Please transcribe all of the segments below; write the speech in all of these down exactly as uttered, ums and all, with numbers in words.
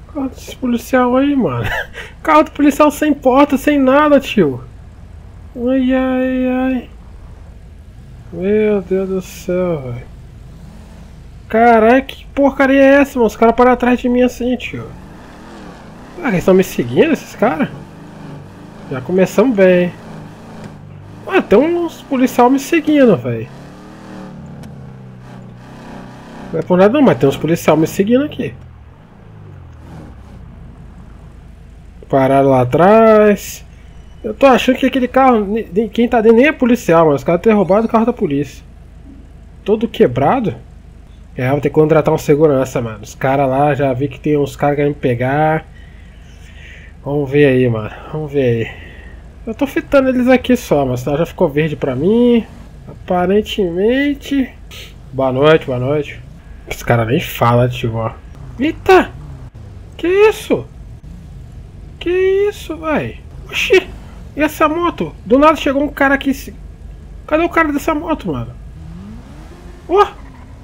Carro desse policial aí, mano. Carro do policial sem porta, sem nada, tio. Ai, ai, ai. Meu Deus do céu, velho. Caralho, que porcaria é essa, mano? Os caras param atrás de mim assim, tio. Ah, eles estão me seguindo, esses caras? Já começamos bem. Ah, tem uns policiais me seguindo, velho. Não é por nada não, mas tem uns policiais me seguindo aqui. Pararam lá atrás. Eu tô achando que aquele carro, quem tá dentro nem é policial, mas os caras têm roubado o carro da polícia. Todo quebrado. É, vou ter que contratar um segurança, mano. Os caras lá, já vi que tem uns caras querendo me pegar. Vamos ver aí, mano. Vamos ver aí. Eu tô fitando eles aqui só, mas já ficou verde pra mim. Aparentemente. Boa noite, boa noite. Os caras nem falam, tio, ó. Eita! Que isso? Que isso, véi? Oxi! E essa moto? Do nada chegou um cara aqui. Cadê o cara dessa moto, mano? Ó! Oh!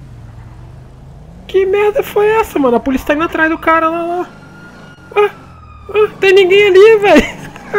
Que merda foi essa, mano? A polícia tá indo atrás do cara lá, lá. Ah, ah, tem ninguém ali, velho.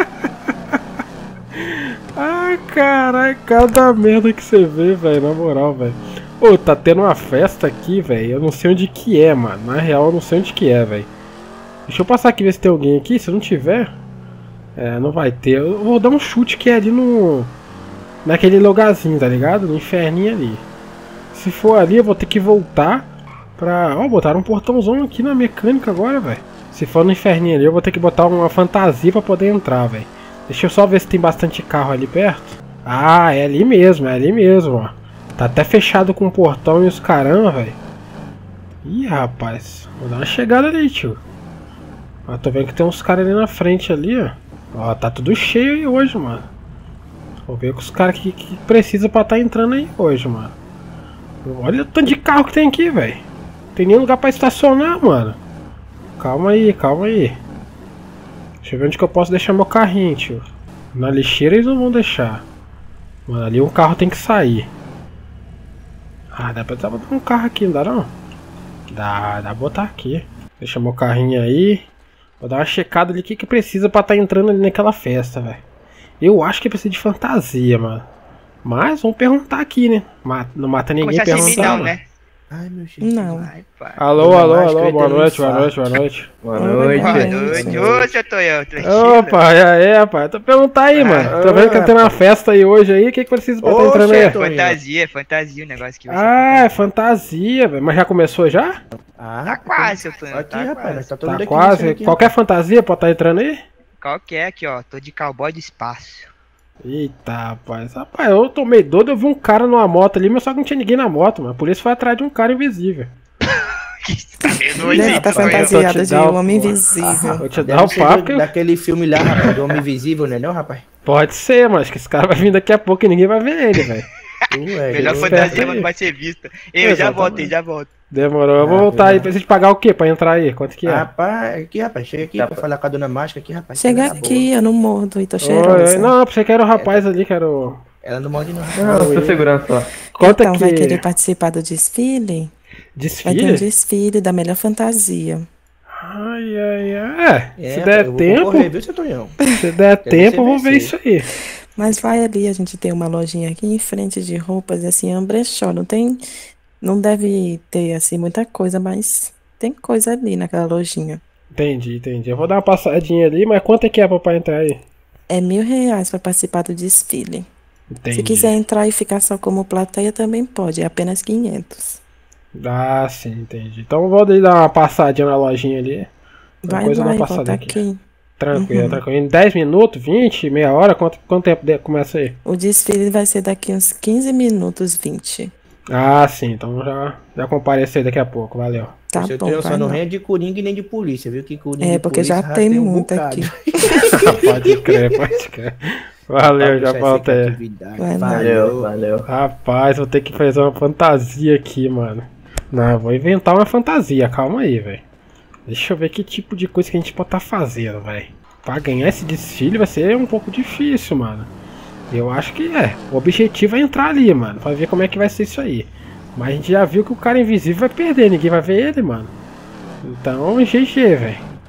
Ah, caralho, cada merda que você vê, velho, na moral, velho. Ô, tá tendo uma festa aqui, velho. Eu não sei onde que é, mano. Na real, eu não sei onde que é, velho. Deixa eu passar aqui ver se tem alguém aqui. Se não tiver, é, não vai ter. Eu vou dar um chute que é ali no... naquele lugarzinho, tá ligado? No inferninho ali. Se for ali, eu vou ter que voltar pra... Ó, botaram um portãozão aqui na mecânica agora, velho. Se for no inferninho ali, eu vou ter que botar uma fantasia pra poder entrar, velho. Deixa eu só ver se tem bastante carro ali perto. Ah, é ali mesmo, é ali mesmo, ó. Tá até fechado com o portão e os caramba, velho. Ih, rapaz. Vou dar uma chegada ali, tio. Ó, tô vendo que tem uns caras ali na frente ali, ó. Ó, tá tudo cheio aí hoje, mano. Vou ver com os caras que, que precisa pra tá entrando aí hoje, mano. Olha o tanto de carro que tem aqui, velho. Tem nem lugar pra estacionar, mano. Calma aí, calma aí. Deixa eu ver onde que eu posso deixar meu carrinho, tio. Na lixeira eles não vão deixar. Mano, ali um carro tem que sair. Ah, dá pra botar um carro aqui, não dá não? Dá, dá pra botar aqui. Deixa meu carrinho aí. Vou dar uma checada ali, o que que precisa pra tá entrando ali naquela festa, velho. Eu acho que precisa de fantasia, mano. Mas vamos perguntar aqui, né? Não mata ninguém perguntando, né? Ai, meu Jesus. Não. Ai, pai. Alô, alô, alô, boa noite, boa noite, boa noite. Boa noite. Boa noite. Ô, seu Tonhão, opa, e aí, rapaz? Tô perguntando aí, mano. Tô vendo que tem uma festa aí hoje aí. O que que precisa pra tá entrando aí? Fantasia, fantasia o negócio que vai ser. Ah, é fantasia, velho. Mas já começou já? Ah, tá quase, seu Tonhão. Aqui, rapaz, tá todo mundo Tá aqui. quase. Qualquer fantasia pode tá entrando aí? Qualquer aqui, ó. Tô de cowboy do espaço. Eita, rapaz. Rapaz, eu tomei doido, eu vi um cara numa moto ali, mas só que não tinha ninguém na moto, mano. Por isso foi atrás de um cara invisível. Ele tá fantasiado de um homem invisível. Vou te dar o papo. Daquele filme lá, rapaz, do Homem Invisível, né, não, rapaz? Pode ser, mas que esse cara vai vir daqui a pouco e ninguém vai ver ele, velho. Melhor fantasia, mas não vai ser vista. Eu já volto, eu já volto. Demorou, eu vou voltar aí. Precisa de pagar o quê pra entrar aí? Quanto que é? Rapaz, aqui, rapaz, chega aqui pra falar com a dona Máscara aqui, rapaz. Chega aqui, eu não mordo e tô cheirosa. Não, você quer o rapaz ali, quero... Ela não morde não. Não, tô segurando só. Conta então que... vai querer participar do desfile? Desfile? Vai ter um desfile da melhor fantasia. Ai, ai, ai. É, É, se der tempo... Correr, viu, seu Tonhão? Se der tempo, eu vou ver isso aí. Mas vai ali, a gente tem uma lojinha aqui em frente de roupas, assim, é um brechó. Não tem... Não deve ter, assim, muita coisa, mas tem coisa ali naquela lojinha. Entendi, entendi. Eu vou dar uma passadinha ali, mas quanto é que é pra entrar aí? É mil reais pra participar do desfile. Entendi. Se quiser entrar e ficar só como plateia, também pode. É apenas quinhentos. Ah, sim, entendi. Então eu vou dar uma passadinha na lojinha ali. Vai coisa lá e passada volta aqui. aqui. Tranquilo, Uhum. tranquilo. Em dez minutos, vinte, meia hora, quanto, quanto tempo de- começa aí? O desfile vai ser daqui uns quinze minutos, vinte. Ah, sim, então já, já comparecer daqui a pouco, valeu. Tá Seu bom, Tonhão vai só não lá. é de Coringa e nem de polícia, viu? Que Coringa É, e porque polícia já tem um muito bocado. aqui. Pode crer, pode crer. Valeu, já volto aí. Vai lá. Valeu, valeu. Rapaz, vou ter que fazer uma fantasia aqui, mano. Não, eu vou inventar uma fantasia, calma aí, velho. Deixa eu ver que tipo de coisa que a gente pode estar fazendo, velho. Pra ganhar esse desfile vai ser um pouco difícil, mano. Eu acho que é. O objetivo é entrar ali, mano. Pra ver como é que vai ser isso aí. Mas a gente já viu que o cara invisível vai perder, ninguém vai ver ele, mano. Então, G G, velho.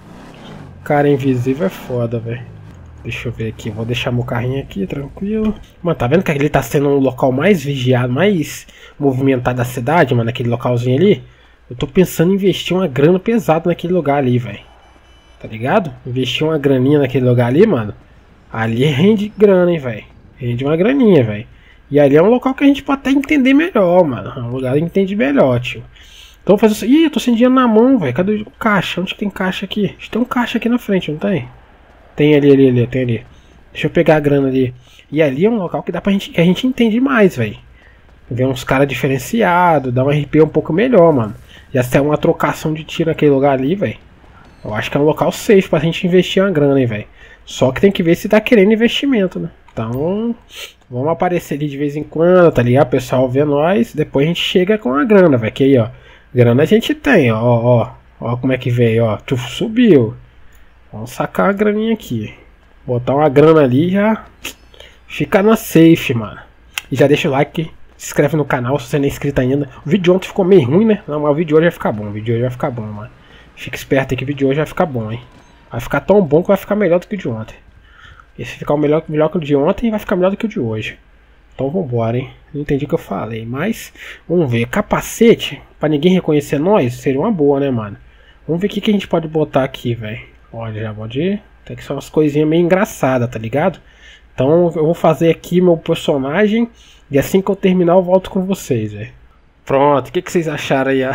Cara invisível é foda, velho. Deixa eu ver aqui, vou deixar meu carrinho aqui, tranquilo. Mano, tá vendo que ele tá sendo um local mais vigiado, mais movimentado da cidade, mano, aquele localzinho ali? Eu tô pensando em investir uma grana pesada naquele lugar ali, velho. Tá ligado? Investir uma graninha naquele lugar ali, mano. Ali rende grana, hein, velho. Rende uma graninha, velho. E ali é um local que a gente pode até entender melhor, mano. É um lugar que entende melhor, tio. Então vou fazer isso. Ih, eu tô sem dinheiro na mão, velho. Cadê o caixa? Onde que tem caixa aqui? Acho que tem um caixa aqui na frente, não tem? Tem ali, ali, ali, tem ali. Deixa eu pegar a grana ali. E ali é um local que dá pra gente, que a gente entende mais, velho. Ver uns caras diferenciados, dar um R P um pouco melhor, mano. Já se é uma trocação de tiro naquele lugar ali, velho. Eu acho que é um local safe pra gente investir uma grana, hein, velho. Só que tem que ver se tá querendo investimento, né? Então, vamos aparecer ali de vez em quando, tá ligado? O pessoal vê nós, depois a gente chega com a grana, velho. Que aí, ó. Grana a gente tem, ó, ó. Ó como é que veio, ó. Tuf, subiu. Vamos sacar a graninha aqui. Botar uma grana ali e já fica na safe, mano. E já deixa o like, se inscreve no canal se você não é inscrito ainda. O vídeo de ontem ficou meio ruim, né? Não, mas o vídeo de hoje vai ficar bom. O vídeo de hoje vai ficar bom, mano. Fica esperto aí que o vídeo de hoje vai ficar bom, hein? Vai ficar tão bom que vai ficar melhor do que o de ontem. E se ficar melhor, melhor que o de ontem, vai ficar melhor do que o de hoje. Então vambora, hein? Não entendi o que eu falei, mas vamos ver. Capacete, pra ninguém reconhecer nós, seria uma boa, né, mano? Vamos ver o que, que a gente pode botar aqui, velho. Olha, já pode ir. Tem que ser umas coisinhas meio engraçadas, tá ligado? Então eu vou fazer aqui meu personagem. E assim que eu terminar eu volto com vocês, velho. Pronto, o que, que vocês acharam aí?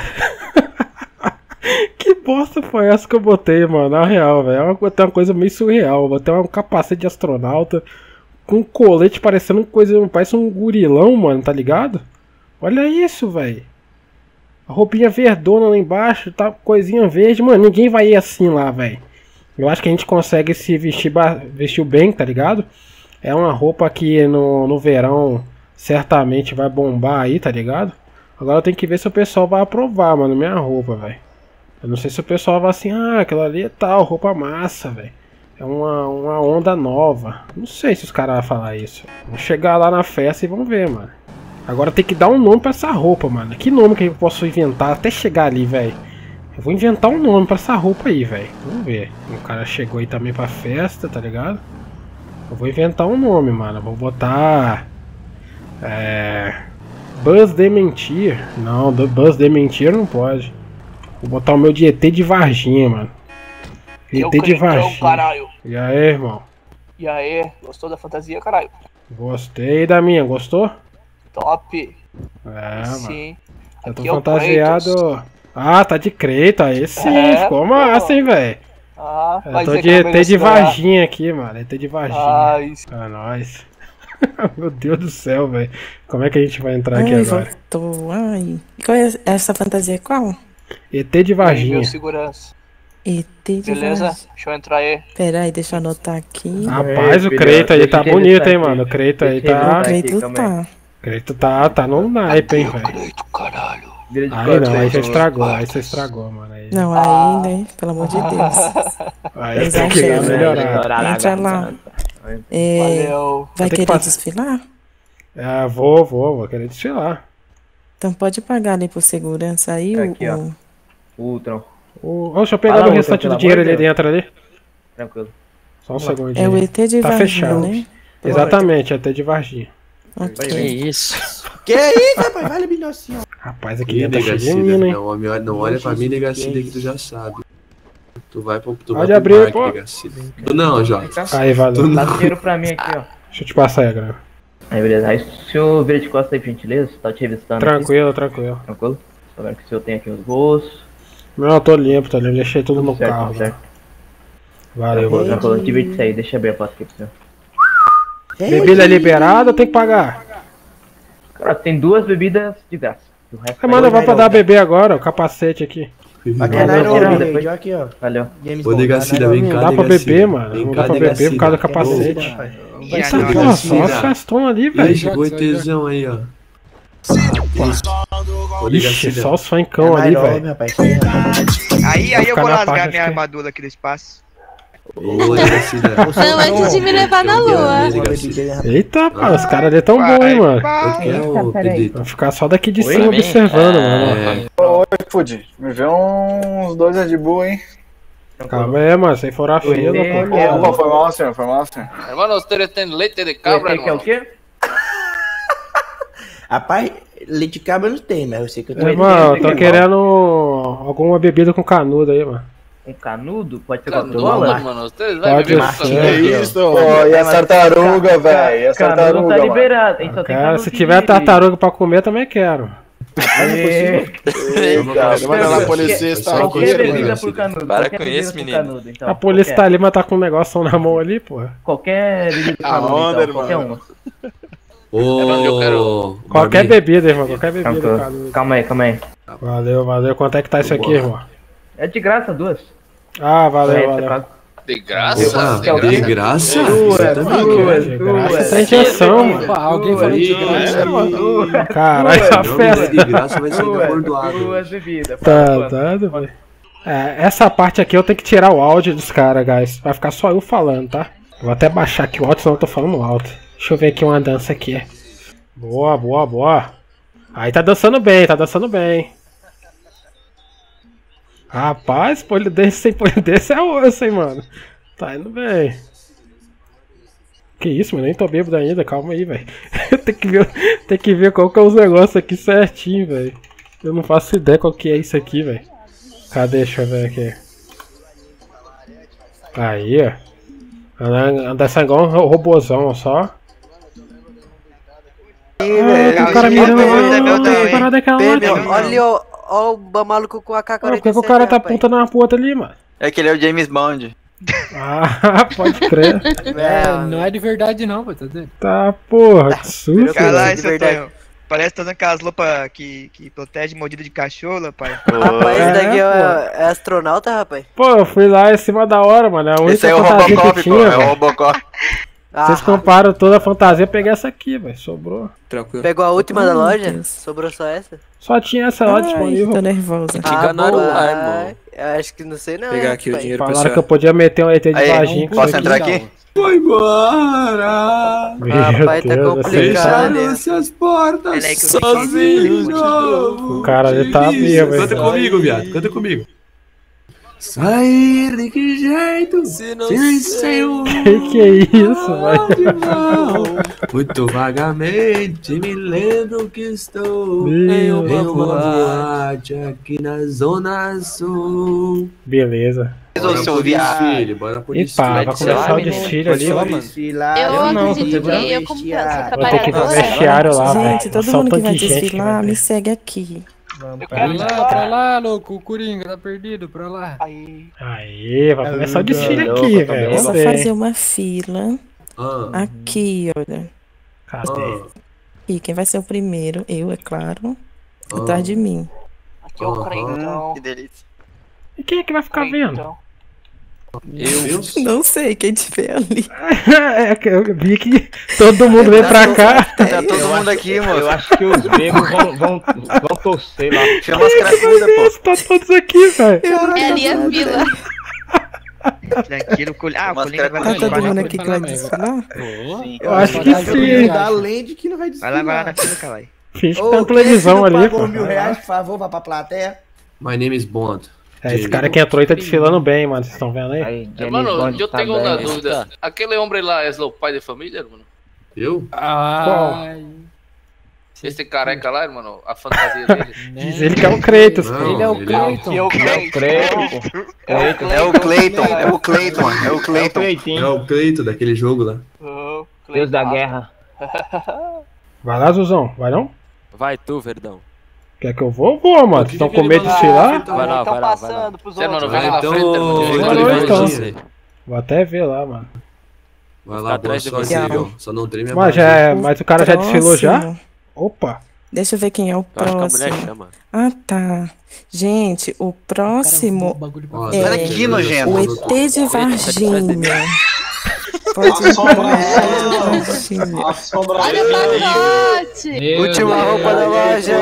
Que bosta foi essa que eu botei, mano? Na real, velho. É uma, uma coisa meio surreal. Eu botei um capacete de astronauta com um colete parecendo uma coisa. Parece um gurilão, mano, tá ligado? Olha isso, velho. A roupinha verdona lá embaixo, tá coisinha verde. Mano, ninguém vai ir assim lá, velho. Eu acho que a gente consegue se vestir, vestir bem, tá ligado? É uma roupa que no, no verão certamente vai bombar aí, tá ligado? Agora eu tenho que ver se o pessoal vai aprovar, mano, minha roupa, velho. Eu não sei se o pessoal vai assim, ah, aquela ali é tal, roupa massa, velho. É uma, uma onda nova. Não sei se os caras vão falar isso. Vamos chegar lá na festa e vamos ver, mano. Agora tem que dar um nome pra essa roupa, mano. Que nome que eu posso inventar até chegar ali, velho? Eu vou inventar um nome pra essa roupa aí, velho. Vamos ver. O cara chegou aí também pra festa, tá ligado? Eu vou inventar um nome, mano. Eu vou botar... É... Buzz de Mentir. Não, Buzz de Mentir não pode. Vou botar o meu de E T de Varginha, mano. E T de Varginha. Caralho. E aí, irmão? E aí, gostou da fantasia, caralho? Gostei da minha, gostou? Top. É, sim. mano. Eu tô Aqui é o fantasiado... Kratos. Ah, tá de Kratos, aí sim, É, ficou pô. massa, hein, velho. Ah, Eu vai tô dizer de que eu E T mereço de ganhar. Varginha aqui, mano. E T de Varginha. Ai, É nóis. Meu Deus do céu, velho. Como é que a gente vai entrar aqui Ai, agora? voltou. Ai. E qual é essa fantasia? Qual? E T de Varginha. meu segurança. E T de Beleza? Varginha. Deixa eu entrar aí. Pera aí, deixa eu anotar aqui. Rapaz, É, o filho, Kratos aí deixa tá eu bonito, revistar hein, aqui. mano. O Kratos aí Deixa eu tá... O revistar. Kratos calma tá. Kratos tá, tá no naipe, hein, velho. Creito, caralho. Vira de Aí costas não, aí já pô. estragou, aí você estragou, mano. Aí, Não, Ah. aí, né? Pelo amor de Deus. aí tem que exagero, dar né? melhorar. Entra lá. É, Valeu. vai Tem que querer passar. desfilar? Ah, vou, vou, vou querer desfilar. Então pode pagar ali por segurança aí o- Aqui, ó. o... Ultron. O... Oh, deixa eu pegar Fala o outra, restante pelo do dinheiro amor ali de Deus. dentro ali. Tranquilo. Só um Vamos lá. segundinho. É o E T de Tá Varginha, fechado. né? Exatamente, até de Varginha. Ok. Que isso? Que isso, rapaz? Vai, Bilhocinho. Rapaz, aqui Ih, dentro tá cheio de Negacida, menino, hein? não, homem, olha- não olha pra mim, Negacida, que tu já sabe. Tu vai pro, tu Pode vai abrir, pro Mark, pô. Negacida. Tu não, Jota. Aí, valeu. Dá dinheiro pra mim aqui, ó. Deixa eu te passar aí a grana. Aí, beleza. Aí, o senhor vira de costas aí, por gentileza. Tá te revistando aqui. Tranquilo, tranquilo. Tranquilo? Tô vendo que o senhor tem aqui os bolsos. Não, eu tô limpo, tô limpo. Deixei tudo no certo, carro. tudo certo. né? Valeu, Tranquilo, valeu. tranquilo. Divide isso aí. Deixa eu abrir a porta aqui pro senhor. Bebida liberada ou tem que pagar? Cara, tem duas bebidas de graça. O resto Aí manda, aí- vai pra dar beber agora, o capacete aqui. Aqui é Valeu, Nairobi, depois- aqui, ó. Valeu. James Ô, Bond, Negacida, Nairobi. vem Não cá, dá pra Negacida. beber, mano. Vem Não cá, dá pra beber por causa do Negacida. capacete. Já Essa não, porra, só Negacida. as festonas ali, Aí velho. chegou o ETzão aí, ó. Ô, Ixi, Negacida. só os É funkão ali, Nairobi, velho. rapaz. Isso aí, rapaz. Aí, aí eu ficar vou na rasgar parte, minha acho que- armadura aqui do espaço. Ô, Negacida. Não, antes de me levar na lua. Eita, pá, os caras ali tão bons, hein, mano. Eu quero, Pedrito. Vai ficar só daqui de Oi, cima também? observando, mano. É, Oi, Food. Me vê uns dois Red Bull, hein? Calma aí, mano. Sem furar a fila, pô. Opa, foi mal, senhor, foi mal, senhor. Hermano, ustedes tienen leite de cabra, Que é o hermano. quê? Rapaz, leite de cabra não tem, mas eu sei que eu tô... Irmão, eu tô querendo alguma bebida com canudo aí, mano. Um canudo? Pode ser Canudo, Coca-Cola? mano. Ustedes vai Pode beber ser. com Que canudo. isso, pô, e a tartaruga, velho? E a Canudo tartaruga, tá mano? liberado, hein? Só tem Cara, canudo se de- tiver tartaruga pra comer, eu também quero. Eita, manda lá, policista, tá Qualquer aqui, bebida mano. por canudo. Para qualquer com bebida isso, por menino. canudo, então. A polícia tá Qualquer- ali, mas tá com um negócio na mão ali, porra. Qualquer bebida por canudo, Aonde, então. Qualquer irmão? uma. onde eu Ô, quero. Qualquer Barbie, bebida, irmão. Qualquer bebida com Calma, canudo. calma aí, calma aí. Valeu, valeu. Quanto é que tá isso aqui, irmão? É de graça, duas. Ah, É, valeu, você valeu. paga. De graça? Opa, Que é o quê? de graça? Duas, Você tá duas, brincando? De duas. graça sem injeção, mano. Alguém falou de graça. Duas. Caralho, a Não, festa. de graça vai ser Duas, abordoado. duas bebidas. Tá, Fala, tá, velho. É, essa parte aqui eu tenho que tirar o áudio dos caras, guys. Vai ficar só eu falando, tá? Vou até baixar aqui o áudio, senão eu tô falando alto. Deixa eu ver aqui uma dança aqui. Boa, boa, boa. Aí tá dançando bem, tá dançando bem. Rapaz, polidense sem polidense é osso, hein, mano. Tá indo bem. Que isso, mano, nem tô bêbado ainda, calma aí, velho. tem que ver, tem que ver qual que é os negócios aqui certinho, velho. Eu não faço ideia qual que é isso aqui, velho. Cadê? Deixa eu ver aqui. Aí, ó. Anda, anda essa igual um robôzão, só. Ah, o cara mirando lá, tem parada aquela lá, tio. Olha o, ó o maluco com a K Ah, quarenta e sete. por que que o cara tá rapaz. apontando uma puta ali, mano? É que ele é o James Bond. Ah, pode crer. É, não é de verdade não, pô, tá vendo? Tá, porra, que susto. Caralho, velho. seu Tonho. Parece que tá usando aquelas roupas que, que protege mordida de cachorro, rapaz. Rapaz, esse daqui É, é, é astronauta, rapaz. Pô, eu fui lá em cima da hora, mano. É a única Esse aí é o fantasia Robocop, que pô, tinha, é o velho. Robocop. Vocês Ah, comparam toda a fantasia, peguei essa aqui, velho. Sobrou. Tranquilo. pegou a última da Ai, meu loja? Deus. Sobrou só essa? Só tinha essa lá Ai, disponível. tô nervosa. Te enganaram rapaz, lá, irmão. Eu acho que não sei não. Pegar hein, aqui o rapaz. dinheiro pra Falaram que eu senhora. podia meter um E T de Aí, vaginha com posso isso aqui. entrar aqui? Foi embora! Meu Rapaz, tá Deus, complicado. Fecharam-se as portas Peraí que eu fiquei sozinho de de novo. O cara ali tá vivo, Canta hein? comigo, viado, canta comigo. Sair de que jeito? Se não Sem sei. ser um Que que é isso, velho? muito vagamente me lembro que estou Meu em uma boate aqui na Zona Sul. Beleza. Ô, seu viado. desfile, bora pro E pá, vai desfile. começar o menino. desfile ali, Pode mano. Desfilar. Eu não, acredito tô que eu, como você Vestiário. Vou ter que ir pro trabalha vestiário lá, velho. Gente, todo Nossa, mundo que tanto vai de gente que desfilar, vai me ter. segue aqui. Pra lá, pra lá, louco. O Coringa tá perdido, pra lá. Aí, vai começar o desfile louco, aqui, eu tô velho. É Vamos só ver. fazer uma fila Ah, aqui, olha. Cadê? ah, E quem vai ser o primeiro? Eu, é claro. ah. Atrás de mim. Aham. Que delícia. E quem é que vai ficar vendo? Eu? Não sei quem tiver ali. É que eu vi que todo mundo veio pra cá. Tá todo mundo aqui, Eu moço. acho que os bebos vão, vão, vão torcer lá. Chama as cracudas, pô. Tá todos aqui, velho. É ali a fila. Tranquilo, o Col- ah, o Mas Colinga vai Tá Vai, todo vai, mundo vai, aqui que vai vai lá, desfilar? Eu acho que sim. Além de que não vai Vai lá, vai lá desfilar. na fila, caralho. Finge que Ô, tá na quem televisão que não ali, pagou pô. mil reais, por favor, vá pra plateia. My name is Bond. É, esse cara que entrou aí tá desfilando bem, mano. Vocês estão vendo aí? Aí, James Hermano, Bond eu tá tenho uma bem. dúvida. Aquele homem lá é o pai de família, hermano? Eu? Ai. Esse careca lá, hermano, a fantasia dele. Diz ele que é o Kratos. Não, Ele é o ele Cleiton. É o Cleiton, pô. Cleiton. É o Cleiton, é o Cleiton, é o É o Cleiton. É Cleitinho, o Cleito daquele jogo lá. Deus da guerra. Vai lá, Zuzão. Vai não? Vai tu, Verdão. Quer que eu vou? Vou, mano. Vocês estão com medo de desfilar? Vai lá, vai lá, vai lá. Você, mano, vem Ah, lá na então- frente, hermano. Vai, Vem vai, lá, vai, então. vem lá. Vou até ver lá, mano. Vai Ficar lá, boa atrás de sorte você. aí, viu? Só não treme a Mas, já barriga. é, mas o cara já desfilou já? Próximo. Opa. Deixa eu ver quem é o Eu acho que a mulher próximo. chama. Ah, tá. Gente, o próximo Ó, é Sai daqui, nojento. o E T de Varginha. Pode ir para o E T de Varginha. Olha o pacote. Última roupa da loja.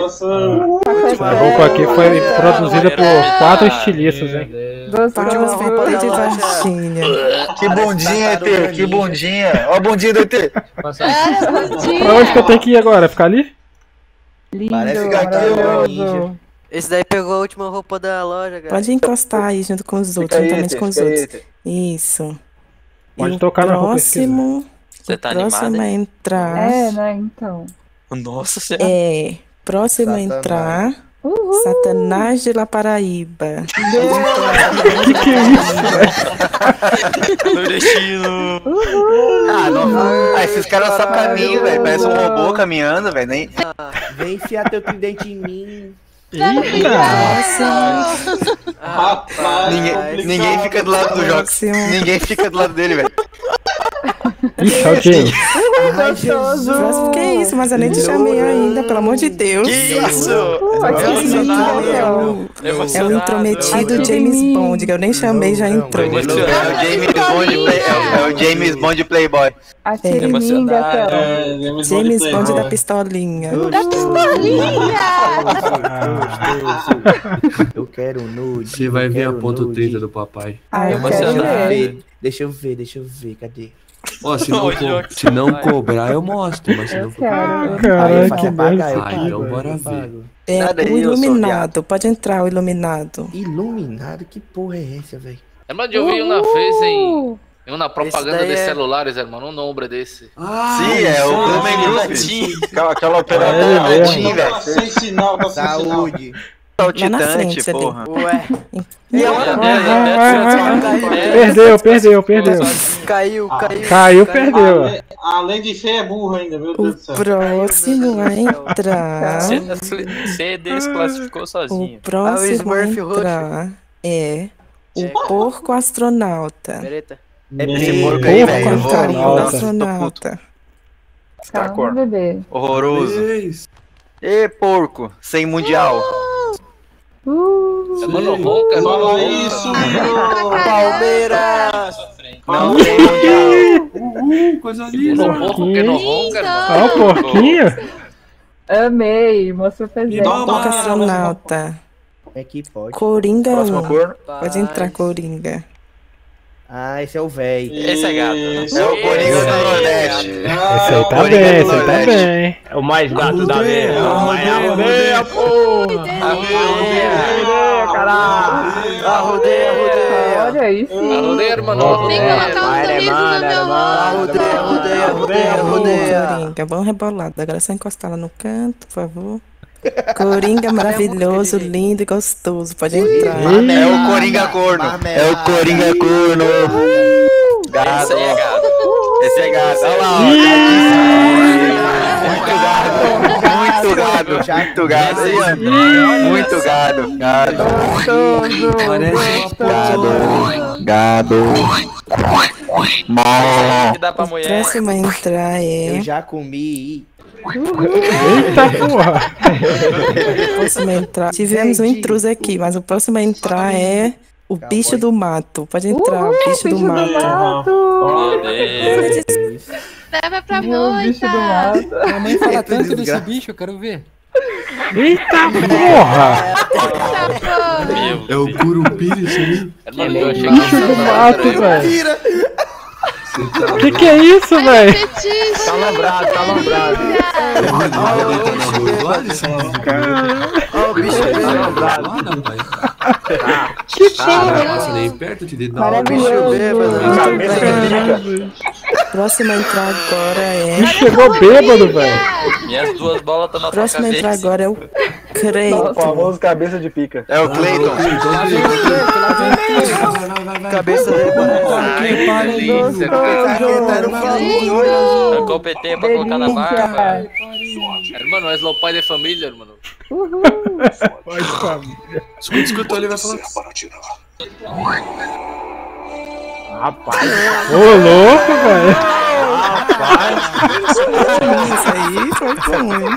Essa roupa aqui foi produzida por quatro estilistas, hein? Para o E T de Varginha. Que bundinha, E T, que bundinha. Ó a bundinha do E T. Olha, bundinha. Pra onde que eu tenho que ir agora? Ficar ali? Parece ficar aqui, ó. Esse daí pegou a última roupa da loja, cara. Pode encostar aí junto com os outros, Fica juntamente aí, com os fica aí, outros. Isso. Pode E tocar o na roupa próximo, Você o tá próximo animado, a hein? entrar É, né, então. Nossa senhora. é... Próximo a Satanás. entrar... Uhul. Satanás de La Paraíba. Que que é isso? Nordestino. Ah, não. Ah, esses caras só caminham, velho. Parece um robô caminhando, velho. Nem... Vem enfiar teu tridente em mim. Rapaz, ninguém, ninguém fica do lado do Jox. Próximo. Ninguém fica do lado dele, velho. Ixi, é o James. Ai, Jesus. Próximo, que isso? Mas eu nem te chamei ainda, pelo amor de Deus. Que isso? Emocionado. É o, é o intrometido Ai, James que Bond, que eu nem chamei, já entrou. É o James Bond, play, é, o- é o James Bond Playboy. Atire em mim, Emocionado. gatão. James Bond da pistolinha. Eu quero nude. Você vai eu ver a quero ponto nude. trinta do papai. Ai, eu Ah, quero emocionado. ver. Deixa eu ver, deixa eu ver, cadê? Ó, se não, Ô, co- Jox, se não vai. cobrar, eu mostro, mas se Eu não for. quero. Caralho, Aí, que vai pagar, eu merda. Ah, pago, então bora eu ver. pago. É Nada aí, o eu sou iluminado, pode entrar o iluminado. Iluminado? Que porra é essa, velho? Irmão, eu vi uma vez em, em uma propaganda daí de é- celulares, irmão, um nombre desse. Ah, Sim, é o Blumen Group. Aquela, aquela operadora É, é, é. Tim, velho. Sem sinal, tá sem sinal. Saúde. Lá na Saltitante, frente, ali. porra. Ué. Perdeu, perdeu, perdeu. Caiu, caiu. Caiu, perdeu. Além, além de feio, é burro ainda, meu O Deus do céu. próximo a entrar. Você desclassificou O sozinho. Ah, o próximo a Smurf roxo. entrar é o porco astronauta. Bereta. Esse porco aí, Porco velho. eu vou- Carinho astronauta. Nossa, tô puto. astronauta. Calma, bebê. Horroroso. Três. Ê, porco. Sem mundial. Uh, Mano, ronca, mano, Fala ronca. isso, meu. Palmeiras. Não tem mundial. Uhul, coisa linda. Um porco que não ronca, irmão. Ó, o porquinho. amei, mostrou presente. Toma. Porco astronauta. É que pode. Coringa Próxima um. cor. Pode entrar, Coringa. Ah, esse é o velho. Esse é gato. É o Coringa do Nordeste. Esse aí tá Coringa bem, do esse aí tá Nordeste. bem. É o mais gato da vez. Arrodeia, Arrodeia, arrodeia. Olha aí sim. Arrodeia, irmão. Tem que Arrodeia. colocar um sorriso no meu rosto. Arrodeia, arrodeia, arrodeia, arrodeia. Coringa, bom rebolado. Agora é só encostar lá no canto, por favor. Coringa maravilhoso, lindo e gostoso. Pode entrar. É o Coringa corno. É o Coringa corno. Gado. Esse aí é gato. Esse é gado. Olha lá, ó. Muito gado. Muito gado. Aí, ó. Muito gado. Gado. Gado. Gado. Que dá pra O mulher. próximo a entrar Eu é. já comi. Eita porra. O próximo a entrar. Tivemos um intruso aqui, mas o próximo a entrar é o bicho do mato. Pode entrar, o bicho do mato. Meu Deus. Leva pra Meu moita. bicho do mato. A mãe fala Eita, tanto desse desgraça. bicho, eu quero ver. Eita porra. Meu É o Curupira isso aí. Irmão, eu achei Bicho do mato, que velho. Que que é isso, velho? Fetiche. Tá lembrado, tá lembrado. Ó, o bicho Que porra. Passa nem perto de dentro da Maravilhoso. Próximo a entrar agora é. Bicho chegou bêbado, velho. Minhas duas bolas estão na tua Próximo a entrar cabeça. agora é o Creighton. Famoso cabeça de pica. É o Cleiton. cabeça dele Ai, que delícia, cara. Eu competei pra colocar na barba. Irmão, nós é o pai de família, irmão. Escuta, escuta, ele vai falar. Rapaz, Ô, louco, velho. Isso aí foi ruim.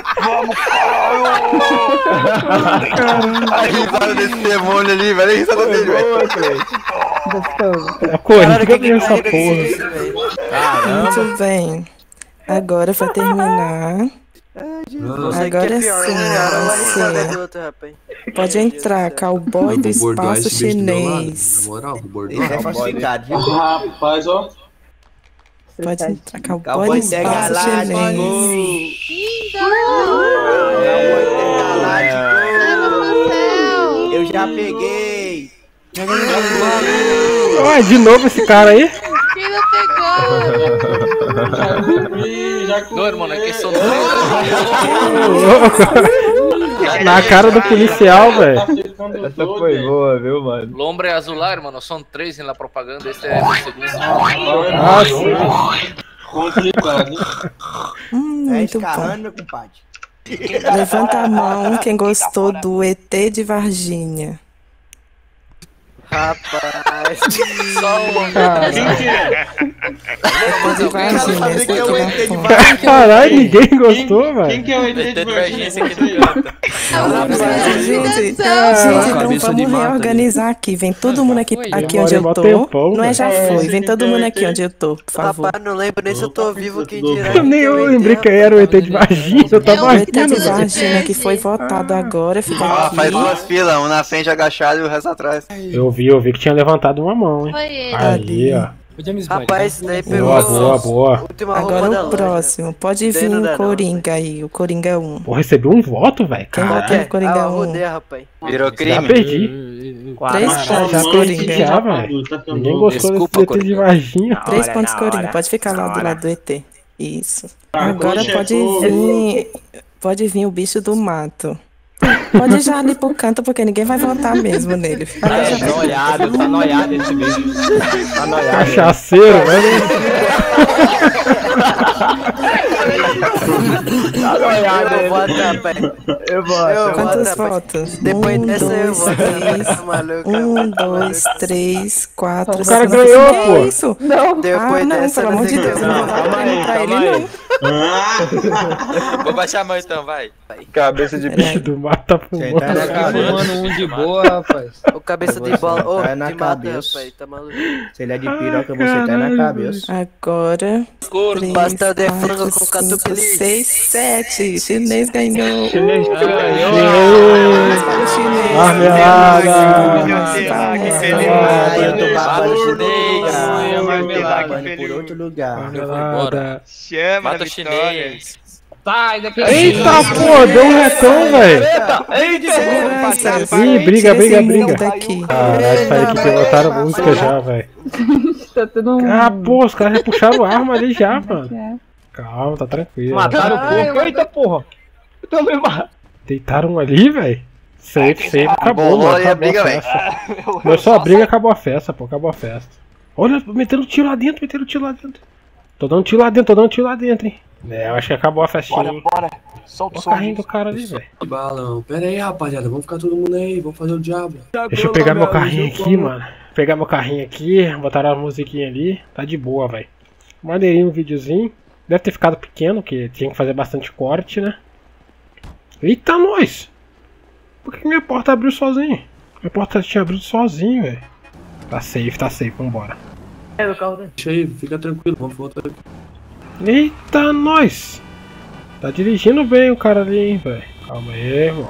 A risada desse demônio ali, velho. A risada dele, velho. Gostoso. A Coringa ganhou essa porra. Muito bem. Agora, pra terminar, agora sim, você pode entrar, cowboy do espaço chinês. Na moral, vou bordar. Esse é falsificado, viu? Rapaz, ó. Pode entrar, cowboy do Cowboy espaço intergaláctico. chinês. Lindo. Leva pro céu. Já peguei. Ué, de novo esse cara aí? Quem não pegou? Já comi, já comi. Não, irmão, é que são Na cara do policial, velho. Essa foi boa, viu, mano? Lombre azular, mano, são três na propaganda, esse é o segundo. Ah, sim. Complicado, hein? Hum, É muito bom. escarrando, meu compadre. Levanta a mão quem gostou do E T de Varginha. Rapaz. Só uma. Quem que é? E de Varginha, esse que é o E T de daqui Caralho, ninguém gostou, Quem velho. que é o E T de Varginha? Esse aqui do canta. Gente, gente, então vamos reorganizar aqui. Vem todo mundo aqui, aqui onde eu tô. Não é já foi. Vem todo mundo aqui onde eu tô, por favor. Rapaz, não lembro nem se eu tô vivo quem dirá. Nem eu lembrei que era o E T de Varginha, eu tava O E T rindo. de Varginha que foi votado agora, fica Ó, faz duas aqui. filas, um na frente agachado e o resto atrás. Eu vi, eu vi que tinha levantado uma mão, hein. Foi ele. Ali, ó. Rapaz, esse daí pegou Boa, boa, boa. a última roupa da Agora o loja. próximo. Pode vir Não dá o não, Coringa aí, o Coringa um. Pô, recebi um voto, velho. Quem votou Caralho. no Coringa Ah, um? rodei, rapaz. Virou Já crime. perdi. Três Ah, pontos, já perdi Coringa. já, velho. Ninguém gostou Desculpa, desse E T de Coringa. Varginha. Três pontos, Coringa. Pode ficar lá do lado do E T. Isso. Ah, Agora poxa, pode pô. vir. Pode vir o bicho do mato. Pode ir já ali pro canto, porque ninguém vai votar mesmo nele. Fica lá já. Tá noiado, tá noiado esse bicho. Tá noiado. Cachaceiro, velho. Tá noiado Eu ele. voto, rapaz. Eu vou. Eu Quantos voto, rapaz. votos? Depois Um, dessa eu dois, voto. três. Tá maluco, Um, rapaz, tá dois, maluco. três, quatro, O cara cinco. ganhou, Que pô. isso? Não. Depois Ah, não, dessa pelo amor de eu Deus, eu não vou dar Calma prêmio aí, pra ele, calma não. aí. Ah! Vou baixar a mão então, vai. Cabeça de Bicho do mato tá fumando. Tá fumando um de boa, rapaz. O cabeça de bola. Ô, tá na de mata, cabeça. rapaz. Tá maluco. Se ele é de piroca, você tá na cabeça. Agora. Três, Pastel de frango quatro, com cinco, catupiry. seis, sete. Chinês ganhou. Chinês ganhou. Palmas para o chinês. Marmelada. Que feliz. Ah, eu tô babando chinês. chinês. Marmelada, Babando que por feliz. outro lugar. Marmelada. Chama Mata da o vitória. chinês. Sai daqui. Eita, pô, deu um retão, velho. Segurança. Ih, briga, Tira briga, esse briga. mundo daqui. Caralho, sai aqui que botaram música já, velho. Tá todo mundo. Ah, pô, os caras já puxaram arma ali já, mano. Calma, tá tranquilo. Mataram o porco. Eita porra. Eu tô me matando. Deitaram um ali, velho. Safe, safe, acabou, Bolou mano. aí a Acabou briga, a festa. Não só a briga, acabou a festa, pô, acabou a festa. Olha, metendo tiro lá dentro, metendo tiro lá dentro. Tô dando tiro lá dentro, tô dando tiro lá dentro, hein. É, eu acho que acabou a festinha. Bora, bora. Solta o carrinho do cara ali, velho. Balão. Pera aí, rapaziada. Vamos ficar todo mundo aí. Vamos fazer o diabo. Deixa eu pegar meu carrinho aqui, mano. Pegar meu carrinho aqui, botaram a musiquinha ali. Tá de boa, velho. Maneirinho o videozinho. Deve ter ficado pequeno, que tinha que fazer bastante corte, né? Eita, nós! Por que minha porta abriu sozinha? Minha porta tinha abrido sozinho, velho. Tá safe, tá safe, vambora. É, o carro dele. Deixa aí, fica tranquilo. Vamos voltar aqui. Eita, nós! Tá dirigindo bem o cara ali, hein, velho. Calma aí, irmão.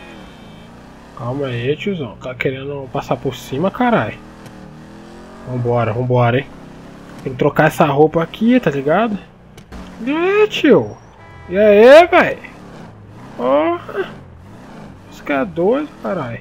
Calma aí, tiozão. Tá querendo passar por cima, caralho. Vambora, vambora, hein. Tem que trocar essa roupa aqui, tá ligado? E aí, tio? E aí, velho? Porra! Isso que é doido, caralho.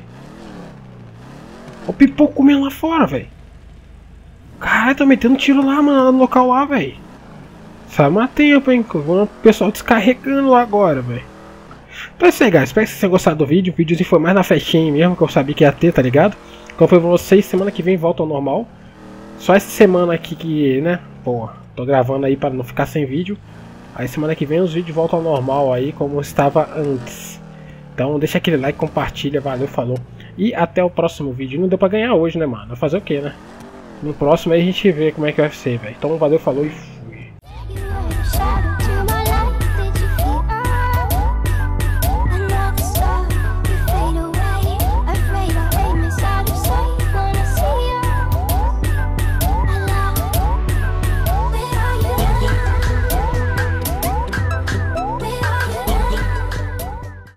Ó o pipoco comendo lá fora, velho. Caralho, tá metendo tiro lá, mano, no local lá, velho. Sai mais tempo, hein? O pessoal descarregando lá agora, velho. Então é isso aí, guys. Espero que vocês tenham gostado do vídeo. O videozinho foi mais na festinha mesmo, que eu sabia que ia ter, tá ligado? Então foi pra vocês. Semana que vem volta ao normal. Só essa semana aqui que, né? Pô, tô gravando aí pra não ficar sem vídeo. Aí semana que vem os vídeos voltam ao normal aí, como estava antes. Então deixa aquele like, compartilha. Valeu, falou. E até o próximo vídeo. Não deu pra ganhar hoje, né, mano? Vai fazer o que, né? No próximo aí a gente vê como é que vai ser, velho. Então valeu, falou e